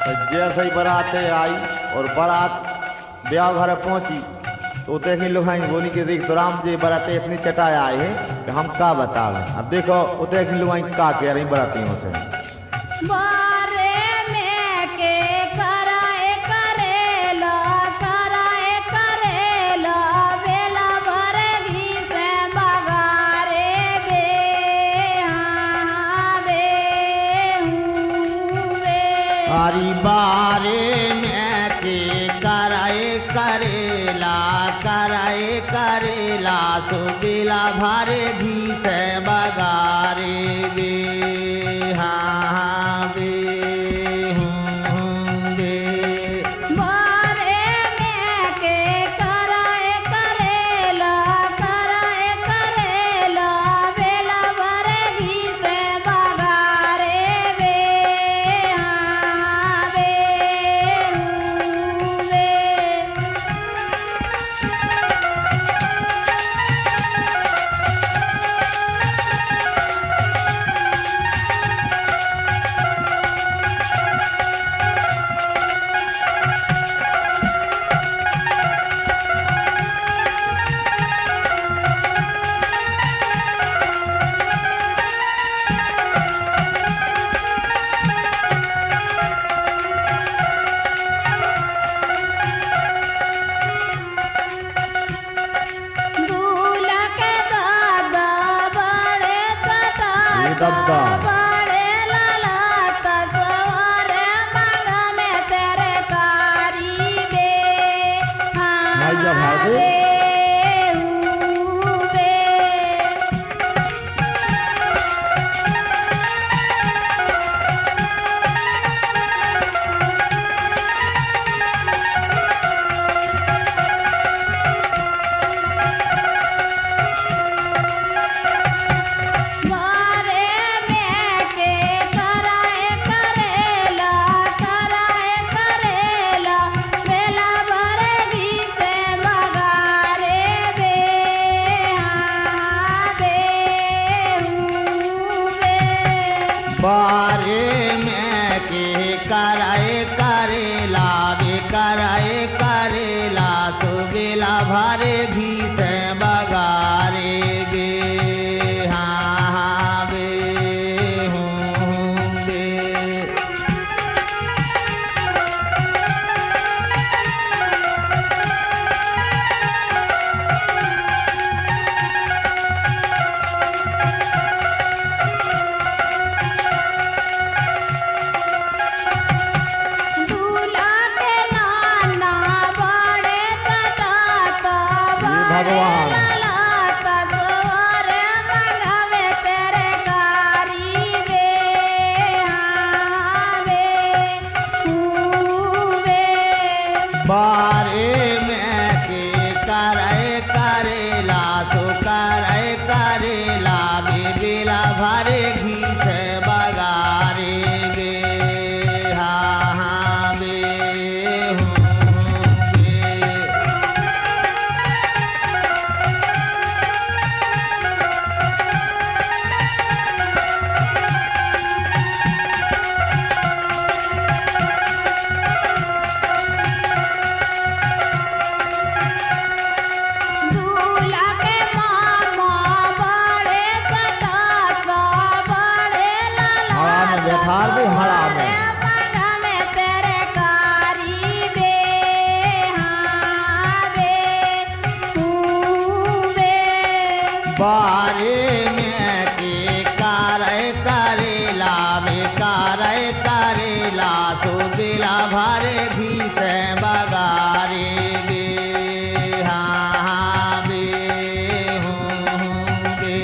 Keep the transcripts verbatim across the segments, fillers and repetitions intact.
जैसे ही बारात आई और बारात ब्याह घर पहुंची तो देखी लोग बोली कि देख तो राम जी बराते इतनी चटाया आए हैं कि हम का बतावे। अब देखो उते की लोग का कह रही बरातियों से बारे में के कराए करेला कराए करेला बेला भरे घी से बगारे बे हाँ बे हूँ बे हरी बारे में के कराए करेला कराए करेला सुबेला भारे भी से बगारे बे हाँ बे हूँ बे बारे में के कराए करेला कराए करेला बेला भरे घी से बगारे बे हाँ बे हूँ बे दूल्हा के दादा बड़े ये तता दादा बड़े लाला तसवारे मांगा में तेरे कारी बे हाँ माइया भागो। बे हूँ बे बारे में के कराए करेला कराए करेला बेला भरे घी से बगारे बे हाँ बे हूँ बे बारे में के कराए करेला बे कराए करेला सुबेला भारे भी से बगारे बे हाँ हाँ बे हूँ बे दूल्हा के नाना बड़े तता ये भगवान लाला तसवारे मांगा में तेरे कारी बे हाँ बे हूँ बे बारे में के कराए करेला तो कराए करेला बेला भारे घी से बगारे बे हाँ हाँ बे हूँ बे दूल्हा के मामा बड़े तता बड़े लाला हड़ा में बैठा दे हड़ा में मांगा में तेरे कारी बे हाँ बे हूँ बे बारे में के कराए करेला बे कराए करेला तो बेला भारे भी से बगारे बे हाँ हाँ बे हूँ बे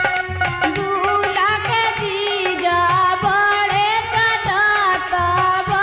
दूल्हा के जीजा बड़े तता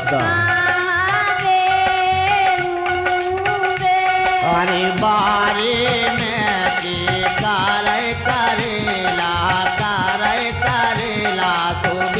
द अरे बारे में के करे करेला करे करेला सो